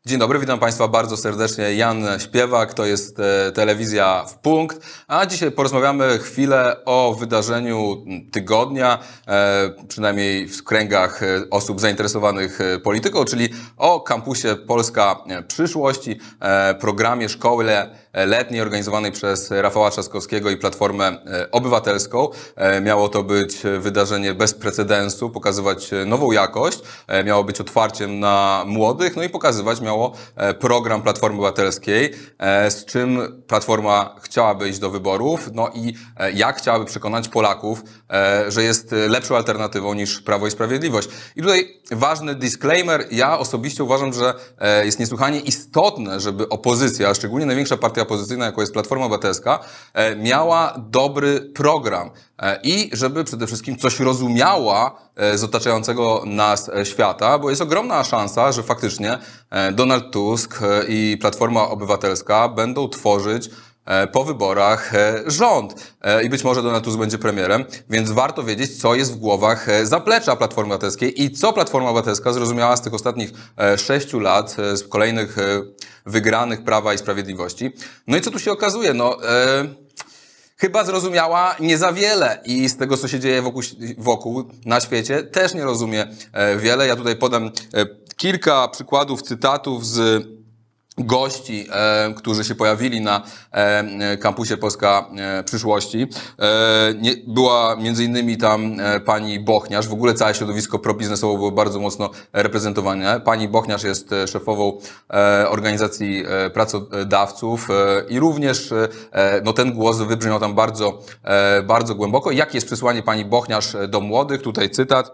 Dzień dobry, witam Państwa bardzo serdecznie. Jan Śpiewak, to jest telewizja w punkt, a dzisiaj porozmawiamy chwilę o wydarzeniu tygodnia, przynajmniej w kręgach osób zainteresowanych polityką, czyli o kampusie Polska Przyszłości, programie szkoły letniej organizowanej przez Rafała Trzaskowskiego i Platformę Obywatelską. Miało to być wydarzenie bez precedensu, pokazywać nową jakość, miało być otwarciem na młodych, no i pokazywać miało program Platformy Obywatelskiej, z czym Platforma chciałaby iść do wyborów, no i jak chciałaby przekonać Polaków, że jest lepszą alternatywą niż Prawo i Sprawiedliwość. I tutaj ważny disclaimer, ja osobiście uważam, że jest niesłychanie istotne, żeby opozycja, a szczególnie największa partia opozycyjna, jaką jest Platforma Obywatelska, miała dobry program i żeby przede wszystkim coś rozumiała z otaczającego nas świata, bo jest ogromna szansa, że faktycznie Donald Tusk i Platforma Obywatelska będą tworzyć po wyborach rząd i być może Donald Tusk będzie premierem, więc warto wiedzieć, co jest w głowach zaplecza Platformy Obywatelskiej i co Platforma Obywatelska zrozumiała z tych ostatnich 6 lat, z kolejnych wygranych Prawa i Sprawiedliwości. No i co tu się okazuje? Chyba zrozumiała nie za wiele i z tego, co się dzieje wokół na świecie, też nie rozumie wiele. Ja tutaj podam kilka przykładów, cytatów z gości, którzy się pojawili na kampusie Polska Przyszłości. Była między innymi tam pani Bochniarz. W ogóle całe środowisko probiznesowo było bardzo mocno reprezentowane. Pani Bochniarz jest szefową organizacji pracodawców i również ten głos wybrzmiał tam bardzo głęboko. Jakie jest przesłanie pani Bochniarz do młodych? Tutaj cytat.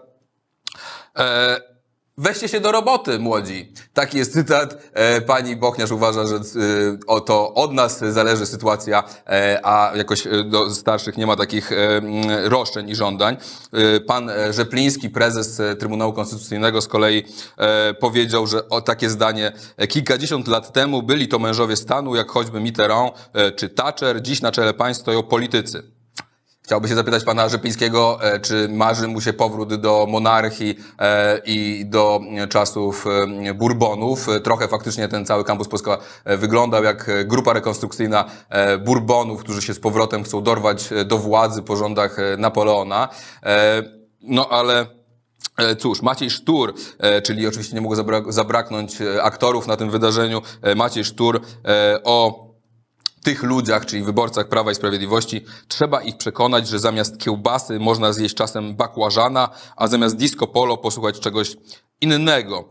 Weźcie się do roboty, młodzi. Taki jest cytat. Pani Bochniarz uważa, że to od nas zależy sytuacja, a jakoś do starszych nie ma takich roszczeń i żądań. Pan Rzepliński, prezes Trybunału Konstytucyjnego, z kolei powiedział, że takie zdanie kilkadziesiąt lat temu byli to mężowie stanu, jak choćby Mitterrand czy Thatcher. Dziś na czele państw stoją politycy. Chciałby się zapytać pana Rzeplińskiego, czy marzy mu się powrót do monarchii i do czasów Bourbonów. Trochę faktycznie ten cały kampus Polska wyglądał jak grupa rekonstrukcyjna Bourbonów, którzy się z powrotem chcą dorwać do władzy po rządach Napoleona. Ale cóż, Maciej Sztur, czyli oczywiście nie mogło zabraknąć aktorów na tym wydarzeniu, Maciej Sztur o tych ludziach, czyli wyborcach Prawa i Sprawiedliwości, trzeba ich przekonać, że zamiast kiełbasy można zjeść czasem bakłażana, a zamiast disco polo posłuchać czegoś innego.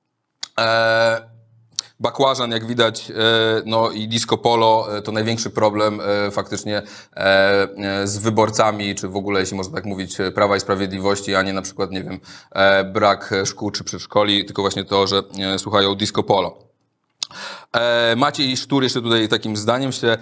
Bakłażan, jak widać, i disco polo to największy problem faktycznie z wyborcami, czy w ogóle, jeśli można tak mówić, Prawa i Sprawiedliwości, a nie na przykład, nie wiem, brak szkół czy przedszkoli, tylko właśnie to, że słuchają disco polo. Maciej Sztur jeszcze tutaj takim zdaniem się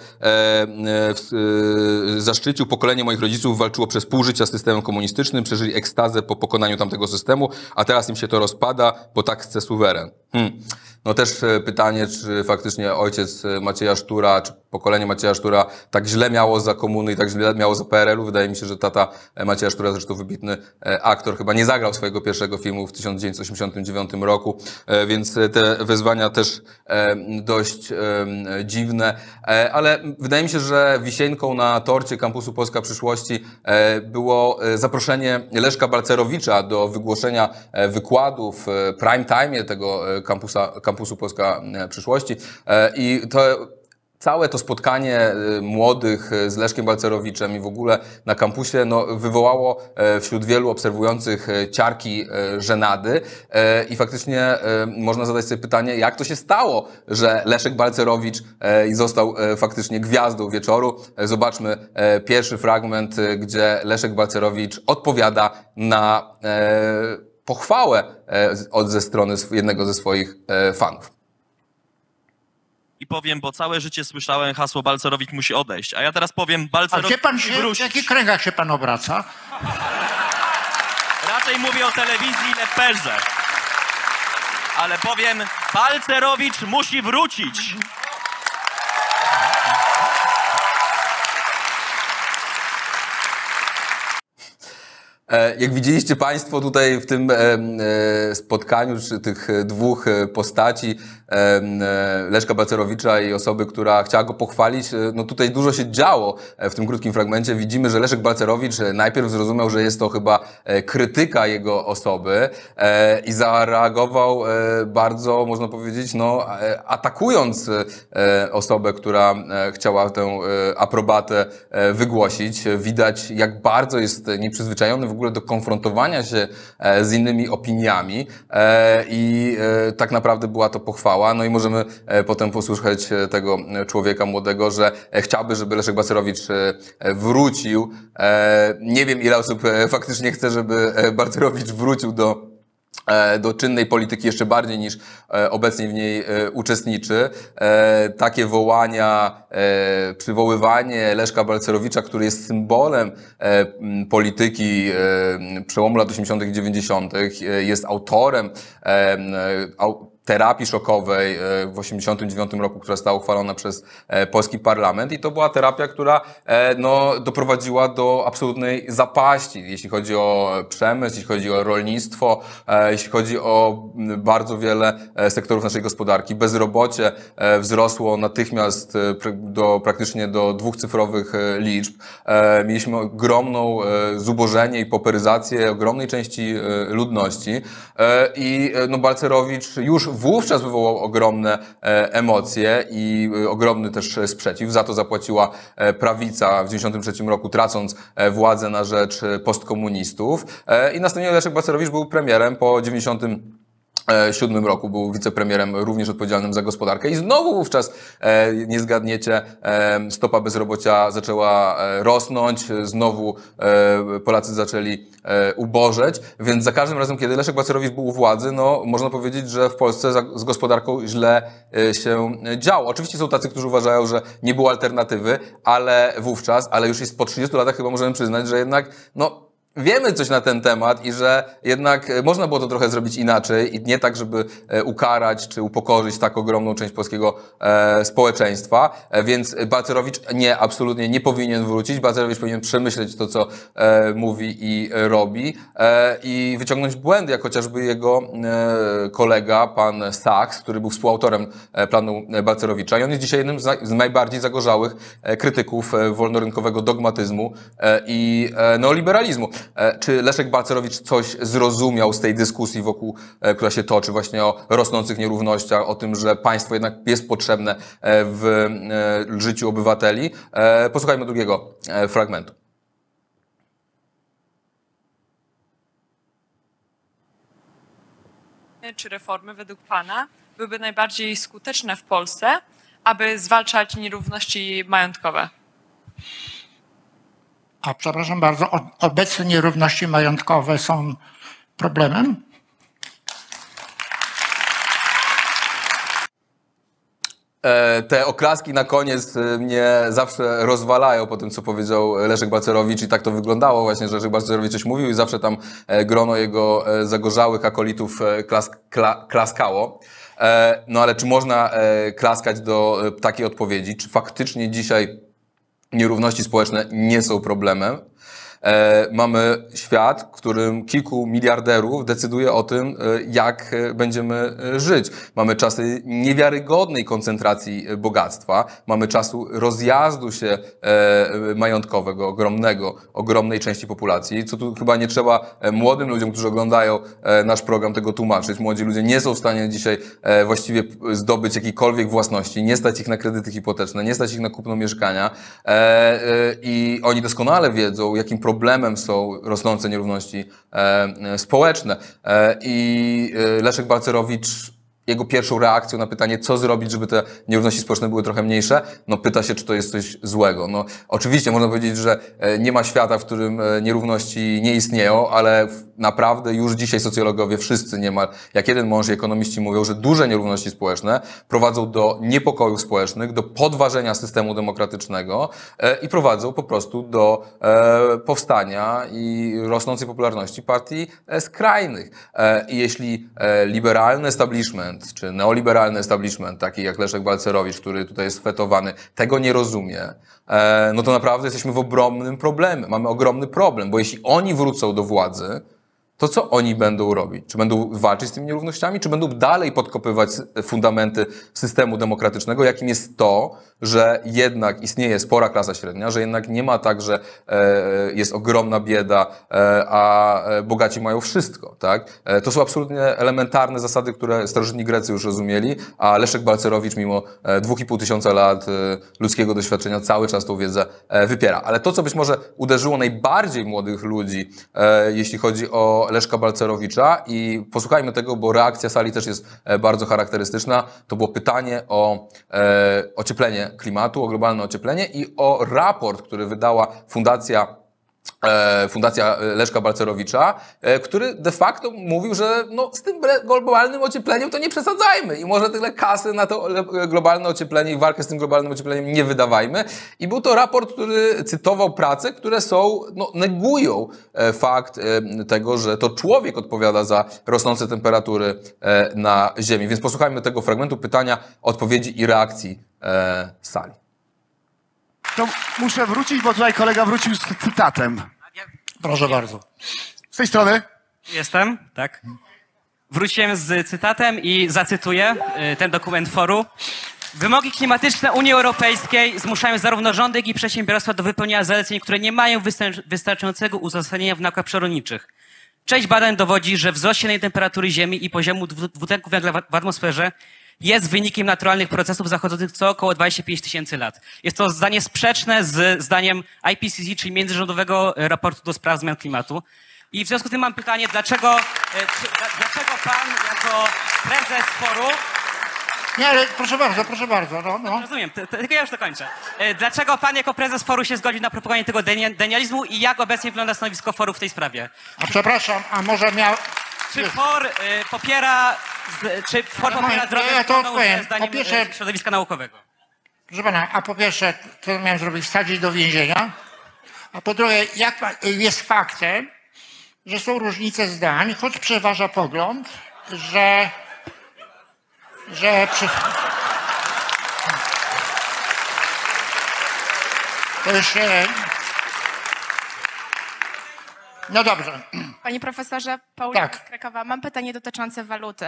zaszczycił. Pokolenie moich rodziców walczyło przez pół życia z systemem komunistycznym, przeżyli ekstazę po pokonaniu tamtego systemu, a teraz im się to rozpada, bo tak chce suweren. No też pytanie, czy faktycznie ojciec Macieja Sztura, czy pokolenie Macieja Sztura tak źle miało za komuny i tak źle miało za PRL-u. Wydaje mi się, że tata Macieja Sztura, zresztą wybitny aktor, chyba nie zagrał swojego pierwszego filmu w 1989 roku, więc te wezwania też dość dziwne, ale wydaje mi się, że wisienką na torcie kampusu Polska Przyszłości było zaproszenie Leszka Balcerowicza do wygłoszenia wykładu w prime time tego kampusu Polska Przyszłości i całe to spotkanie młodych z Leszkiem Balcerowiczem i w ogóle na kampusie wywołało wśród wielu obserwujących ciarki żenady i faktycznie można zadać sobie pytanie, jak to się stało, że Leszek Balcerowicz został faktycznie gwiazdą wieczoru. Zobaczmy pierwszy fragment, gdzie Leszek Balcerowicz odpowiada na pochwałę ze strony jednego ze swoich fanów. I powiem, bo całe życie słyszałem hasło Balcerowicz musi odejść. A ja teraz powiem Balcerowicz musi wrócić. W jakich kręgach się pan obraca? Raczej mówię o telewizji Leperze. Ale powiem, Balcerowicz musi wrócić. Jak widzieliście Państwo tutaj w tym spotkaniu, czy tych dwóch postaci, Leszka Balcerowicza i osoby, która chciała go pochwalić, no tutaj dużo się działo w tym krótkim fragmencie. Widzimy, że Leszek Balcerowicz najpierw zrozumiał, że jest to chyba krytyka jego osoby i zareagował bardzo, można powiedzieć, no atakując osobę, która chciała tę aprobatę wygłosić. Widać, jak bardzo jest nieprzyzwyczajony w ogóle do konfrontowania się z innymi opiniami i tak naprawdę była to pochwała. No i możemy potem posłuchać tego człowieka młodego, że chciałby, żeby Leszek Balcerowicz wrócił. Nie wiem, ile osób faktycznie chce, żeby Balcerowicz wrócił do czynnej polityki jeszcze bardziej niż obecnie w niej uczestniczy. Takie wołania, przywoływanie Leszka Balcerowicza, który jest symbolem polityki przełomu lat 80. i 90., jest autorem terapii szokowej w 89 roku, która została uchwalona przez polski parlament i to była terapia, która no, doprowadziła do absolutnej zapaści, jeśli chodzi o przemysł, jeśli chodzi o rolnictwo, jeśli chodzi o bardzo wiele sektorów naszej gospodarki. Bezrobocie wzrosło natychmiast praktycznie do dwucyfrowych liczb. Mieliśmy ogromną zubożenie i pauperyzację ogromnej części ludności i no, Balcerowicz już wówczas wywołał ogromne emocje i ogromny też sprzeciw. Za to zapłaciła prawica w 1993 roku, tracąc władzę na rzecz postkomunistów. I następnie Leszek Balcerowicz był premierem po 1997 roku, był wicepremierem również odpowiedzialnym za gospodarkę i znowu wówczas, nie zgadniecie, stopa bezrobocia zaczęła rosnąć, znowu Polacy zaczęli ubożeć, więc za każdym razem, kiedy Leszek Balcerowicz był u władzy, no można powiedzieć, że w Polsce z gospodarką źle się działo. Oczywiście są tacy, którzy uważają, że nie było alternatywy, ale już jest po 30 latach chyba możemy przyznać, że jednak, no, wiemy coś na ten temat i że jednak można było to trochę zrobić inaczej i nie tak, żeby ukarać czy upokorzyć tak ogromną część polskiego społeczeństwa, więc Balcerowicz absolutnie nie powinien wrócić. Balcerowicz powinien przemyśleć to, co mówi i robi i wyciągnąć błędy, jak chociażby jego kolega, pan Sachs, który był współautorem planu Balcerowicza i on jest dzisiaj jednym z najbardziej zagorzałych krytyków wolnorynkowego dogmatyzmu i neoliberalizmu. Czy Leszek Balcerowicz coś zrozumiał z tej dyskusji która się toczy właśnie o rosnących nierównościach, o tym, że państwo jednak jest potrzebne w życiu obywateli? Posłuchajmy drugiego fragmentu. Czy reformy według Pana byłyby najbardziej skuteczne w Polsce, aby zwalczać nierówności majątkowe? A przepraszam bardzo, obecne nierówności majątkowe są problemem? Te oklaski na koniec mnie zawsze rozwalają po tym, co powiedział Leszek Balcerowicz i tak to wyglądało właśnie, że Leszek Balcerowicz coś mówił i zawsze tam grono jego zagorzałych akolitów klaskało. No ale czy można klaskać do takiej odpowiedzi? Czy faktycznie dzisiaj nierówności społeczne nie są problemem? Mamy świat, w którym kilku miliarderów decyduje o tym, jak będziemy żyć. Mamy czasy niewiarygodnej koncentracji bogactwa. Mamy czasu rozjazdu się majątkowego, ogromnej części populacji, co tu chyba nie trzeba młodym ludziom, którzy oglądają nasz program, tego tłumaczyć. Młodzi ludzie nie są w stanie dzisiaj właściwie zdobyć jakiejkolwiek własności, nie stać ich na kredyty hipoteczne, nie stać ich na kupno mieszkania i oni doskonale wiedzą, jakim problemem są rosnące nierówności społeczne. I Leszek Balcerowicz, jego pierwszą reakcją na pytanie, co zrobić, żeby te nierówności społeczne były trochę mniejsze, no pyta się, czy to jest coś złego. No oczywiście można powiedzieć, że nie ma świata, w którym nierówności nie istnieją, ale naprawdę już dzisiaj socjologowie wszyscy niemal, jak jeden mąż i ekonomiści mówią, że duże nierówności społeczne prowadzą do niepokojów społecznych, do podważenia systemu demokratycznego i prowadzą po prostu do powstania i rosnącej popularności partii skrajnych. I jeśli liberalny establishment, czy neoliberalny establishment, taki jak Leszek Balcerowicz, który tutaj jest fetowany, tego nie rozumie, no to naprawdę jesteśmy w ogromnym problemie. Mamy ogromny problem, bo jeśli oni wrócą do władzy, to co oni będą robić? Czy będą walczyć z tymi nierównościami, czy będą dalej podkopywać fundamenty systemu demokratycznego, jakim jest to, że jednak istnieje spora klasa średnia, że jednak nie ma tak, że jest ogromna bieda, a bogaci mają wszystko, tak? To są absolutnie elementarne zasady, które starożytni Grecy już rozumieli, a Leszek Balcerowicz mimo 2500 lat ludzkiego doświadczenia cały czas tą wiedzę wypiera. Ale to, co być może uderzyło najbardziej młodych ludzi, jeśli chodzi o Leszka Balcerowicza, i posłuchajmy tego, bo reakcja sali też jest bardzo charakterystyczna, to było pytanie o ocieplenie klimatu, o globalne ocieplenie i o raport, który wydała Fundacja Leszka Balcerowicza, który de facto mówił, że no, z tym globalnym ociepleniem to nie przesadzajmy i może tyle kasy na to globalne ocieplenie i walkę z tym globalnym ociepleniem nie wydawajmy. I był to raport, który cytował prace, które negują fakt tego, że to człowiek odpowiada za rosnące temperatury na Ziemi. Więc posłuchajmy tego fragmentu pytania, odpowiedzi i reakcji sali. To muszę wrócić, bo tutaj kolega wrócił z cytatem. Proszę bardzo. Z tej strony. Jestem, tak. Wróciłem z cytatem i zacytuję ten dokument foru. Wymogi klimatyczne Unii Europejskiej zmuszają zarówno rządy, jak i przedsiębiorstwa do wypełniania zaleceń, które nie mają wystarczającego uzasadnienia w naukach przyrodniczych. Część badań dowodzi, że wzrost średniej temperatury Ziemi i poziomu dwutlenku węgla w atmosferze jest wynikiem naturalnych procesów zachodzących co około 25 tysięcy lat. Jest to zdanie sprzeczne z zdaniem IPCC, czyli Międzyrządowego Raportu do Spraw Zmian Klimatu. I w związku z tym mam pytanie, dlaczego pan jako prezes foru... Nie, ale proszę bardzo. No. Rozumiem, tylko ja już dokończę. Dlaczego pan jako prezes foru się zgodził na propagowanie tego denializmu i jak obecnie wygląda stanowisko foru w tej sprawie? A przepraszam, a może miał... Czy for popiera drogę ja to odpowiem. zdaniem Po pierwsze, środowiska naukowego? proszę pana, a po pierwsze, co miałem zrobić? Wsadzić do więzienia? A po drugie, jest faktem, że są różnice zdań, choć przeważa pogląd, że to już... No dobrze. Panie profesorze, Paulina Tak. z Krakowa, mam pytanie dotyczące waluty.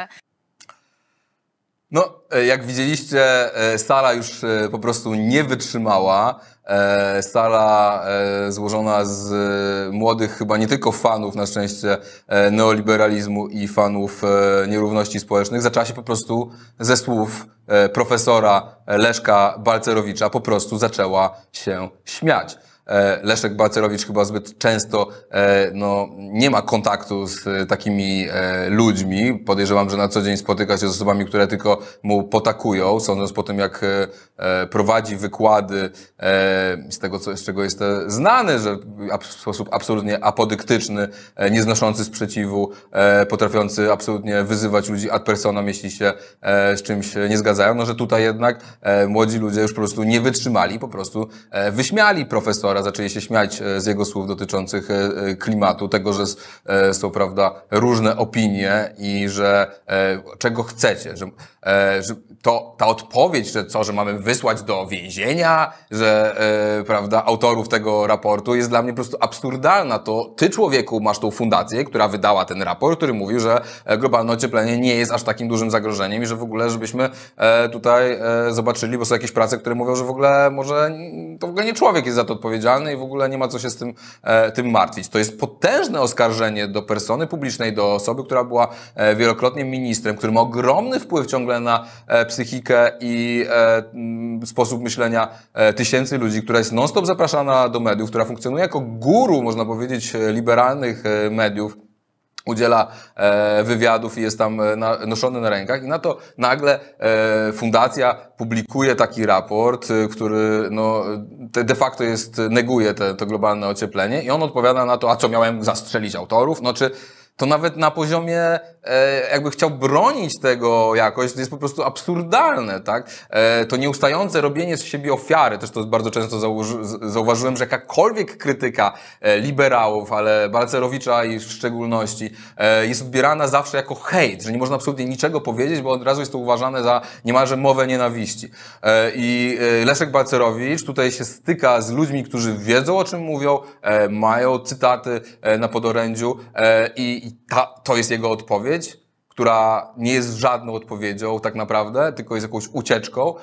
No, jak widzieliście, sala już po prostu nie wytrzymała. Sala złożona z młodych, chyba nie tylko fanów na szczęście neoliberalizmu i fanów nierówności społecznych, zaczęła się po prostu ze słów profesora Leszka Balcerowicza po prostu zaczęła się śmiać. Leszek Balcerowicz chyba zbyt często nie ma kontaktu z takimi ludźmi. Podejrzewam, że na co dzień spotyka się z osobami, które tylko mu potakują, sądząc po tym, jak prowadzi wykłady z czego jest znany, że w sposób absolutnie apodyktyczny, nieznoszący sprzeciwu, potrafiący absolutnie wyzywać ludzi ad personam, jeśli się z czymś nie zgadzają, no że tutaj jednak młodzi ludzie już po prostu nie wytrzymali, po prostu wyśmiali profesora, zaczęli się śmiać z jego słów dotyczących klimatu, tego, że są, prawda, różne opinie i że czego chcecie, że ta odpowiedź, że mamy wysłać do więzienia, że prawda, autorów tego raportu jest dla mnie po prostu absurdalna. To ty, człowieku, masz tą fundację, która wydała ten raport, który mówił, że globalne ocieplenie nie jest aż takim dużym zagrożeniem i że w ogóle, żebyśmy tutaj zobaczyli, bo są jakieś prace, które mówią, że w ogóle to w ogóle nie człowiek jest za to odpowiedzialny i w ogóle nie ma co się z tym martwić. To jest potężne oskarżenie do persony publicznej, do osoby, która była wielokrotnie ministrem, który ma ogromny wpływ ciągle na psychikę i sposób myślenia tysięcy ludzi, która jest non-stop zapraszana do mediów, która funkcjonuje jako guru, można powiedzieć, liberalnych mediów, udziela wywiadów i jest tam noszony na rękach i na to nagle fundacja publikuje taki raport, który de facto neguje to globalne ocieplenie i on odpowiada na to, a co miałem zastrzelić autorów? to nawet na poziomie jakby chciał bronić tego jakoś, to jest po prostu absurdalne, tak? To nieustające robienie z siebie ofiary, też to bardzo często zauważyłem, że jakakolwiek krytyka liberałów, ale Balcerowicza i w szczególności, jest odbierana zawsze jako hejt, że nie można absolutnie niczego powiedzieć, bo od razu jest to uważane za niemalże mowę nienawiści. I Leszek Balcerowicz tutaj się styka z ludźmi, którzy wiedzą, o czym mówią, mają cytaty na podorędziu i to jest jego odpowiedź, która nie jest żadną odpowiedzią tak naprawdę, tylko jest jakąś ucieczką.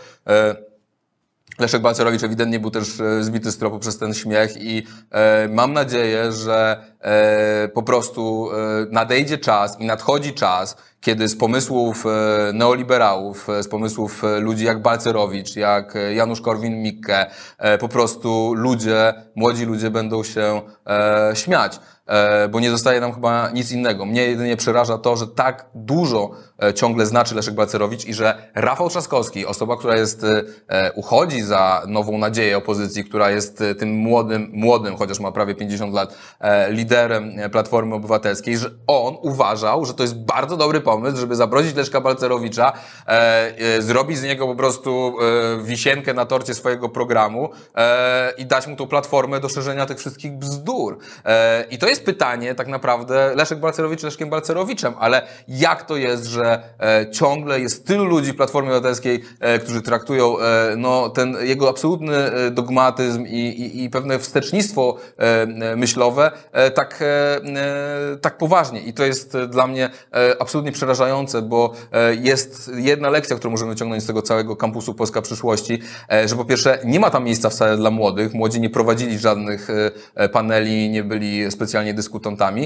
Leszek Balcerowicz ewidentnie był też zbity z tropu przez ten śmiech i mam nadzieję, że po prostu nadejdzie czas i nadchodzi czas, kiedy z pomysłów neoliberałów, z pomysłów ludzi jak Balcerowicz, jak Janusz Korwin-Mikke, po prostu młodzi ludzie będą się śmiać. Bo nie zostaje nam chyba nic innego. Mnie jedynie przeraża to, że tak dużo ciągle znaczy Leszek Balcerowicz i że Rafał Trzaskowski, osoba, która uchodzi za nową nadzieję opozycji, która jest tym młodym, chociaż ma prawie 50 lat, liderem Platformy Obywatelskiej, że on uważał, że to jest bardzo dobry pomysł, żeby zabrozić Leszka Balcerowicza, zrobić z niego po prostu wisienkę na torcie swojego programu i dać mu tą platformę do szerzenia tych wszystkich bzdur. I to jest pytanie tak naprawdę, Leszek Balcerowicz Leszkiem Balcerowiczem, ale jak to jest, że ciągle jest tylu ludzi w Platformie Obywatelskiej, którzy traktują ten jego absolutny dogmatyzm i pewne wstecznictwo myślowe tak poważnie. I to jest dla mnie absolutnie przerażające, bo jest jedna lekcja, którą możemy ciągnąć z tego całego kampusu Polska Przyszłości, że po pierwsze nie ma tam miejsca wcale dla młodych. Młodzi nie prowadzili żadnych paneli, nie byli specjalnie dyskutantami.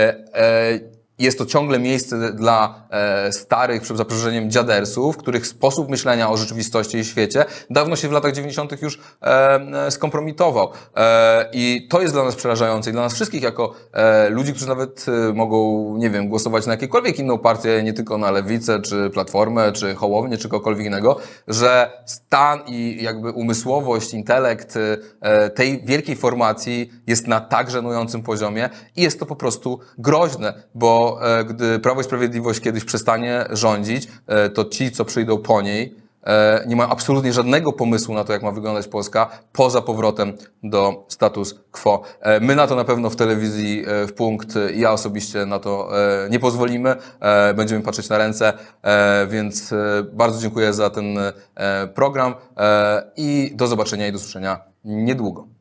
Jest to ciągle miejsce dla starych, za przeproszeniem, dziadersów, których sposób myślenia o rzeczywistości i świecie dawno się w latach 90. już skompromitował. I to jest dla nas przerażające i dla nas wszystkich jako ludzi, którzy nawet mogą, nie wiem, głosować na jakiekolwiek inną partię, nie tylko na Lewicę, czy Platformę, czy Hołownię, czy kogokolwiek innego, że stan i jakby umysłowość, intelekt tej wielkiej formacji jest na tak żenującym poziomie i jest to po prostu groźne, bo gdy Prawo i Sprawiedliwość kiedyś przestanie rządzić, to ci, co przyjdą po niej, nie mają absolutnie żadnego pomysłu na to, jak ma wyglądać Polska, poza powrotem do status quo. My na to na pewno w telewizji w punkt, ja osobiście na to nie pozwolimy. Będziemy patrzeć na ręce, więc bardzo dziękuję za ten program i do zobaczenia i do usłyszenia niedługo.